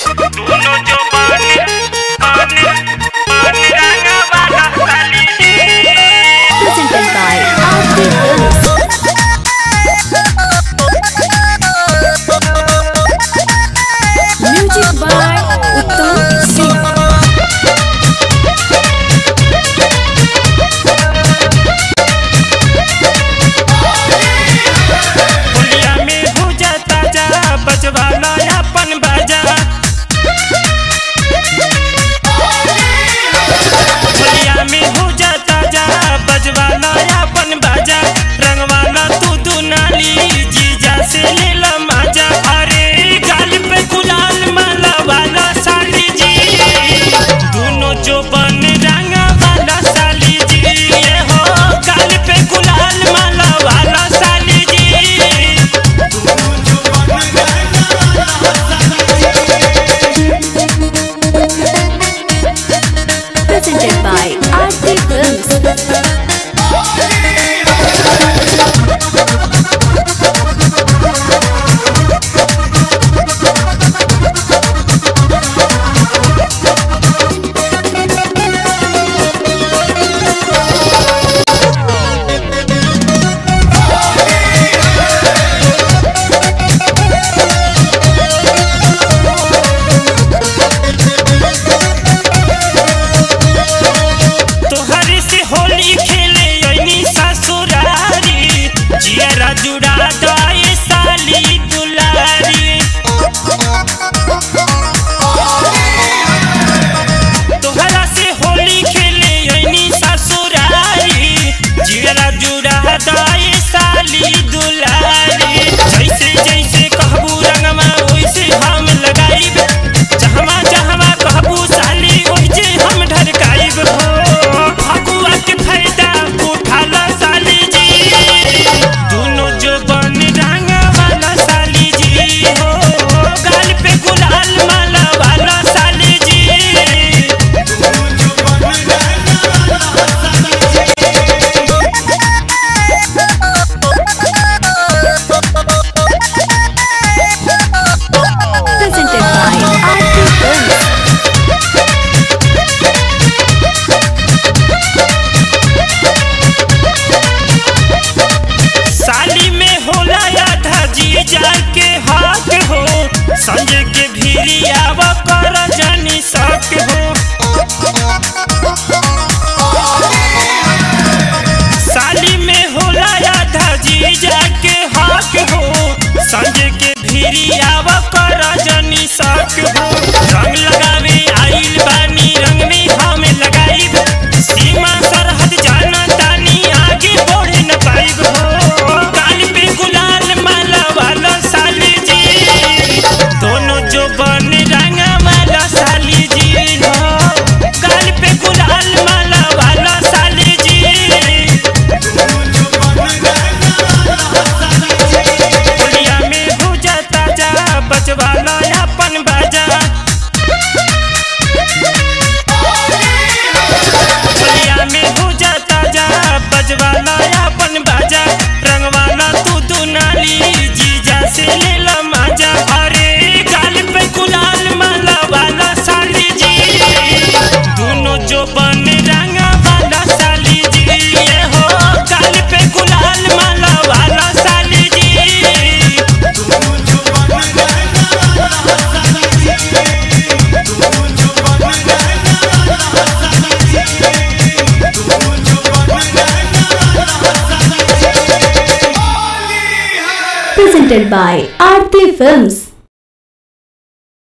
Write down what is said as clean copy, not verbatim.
दोनों जो पानी पानी पानी रंगा वाला साली जी। Presented by Aarti Films. Music by Uttam Singh. होलिया में भूजा ताजा बजवाला अपन बाजा। होलिया में भूजा ताजा बजवाला अपन बाजा। रंगवाला तू दुनाली जीजा से ले ला माजा। अरे गाल पे गुलाल माला वाला साली जी। दोनों जो बन रंगा वाला साली जी। ये हो गाल पे गुलाल माला वाला साली जी। Presented by Aarti Films. तोहरे से होली खेले अइनी ससुरारी। जियरा जुड़ा दाए साली दुलारी। तोहरा से होली खेले अइनी ससुरारी। जियरा जुड़ा दाए साली दुलारी। जैसे जैसे कहबू रंगमा वैसे हम लगाइब। जहवा जहवा कहबू साली वैसे हम ढरकाइब हो। फगुआ के फायदा उठाला साली जी। दोनों जो बन रंगा वाला साली जी। हो गाल पे गुलाल माला वाला साली जी। Presented by Aarti Films. साली में होला आधा जीजा के हक हो। संजय के भीरिया व कर जानी सक हो। साली में होला आधा जीजा के हक हो। संजय के भीरिया व कर जानी सक हो। रंग लगावे आइल बानी रंग में हम लगाइब। सीमा सरहद जाना तानी आगे बढ़े न पाइब हो। गाल पे गुलाल माला वाला साली जी। दोनों जो बन रंगा वाला साली जी। हो गाल पे गुलाल माला वाला साली जी। होलिया में भूजा ताजा बजवाला अपन बाजा। होलिया में भूजा ताजा बजवाला अपन बाजा। रंगवाला तू दुनाली जीजा से ले ला माजा। अरे गाल पे गुलाल माला वाला साली जी। दोनों जो बन रंगा वाला साली जी। ये हो गाल पे गुलाल माला वाला साली जी। Presented by Aarti Films.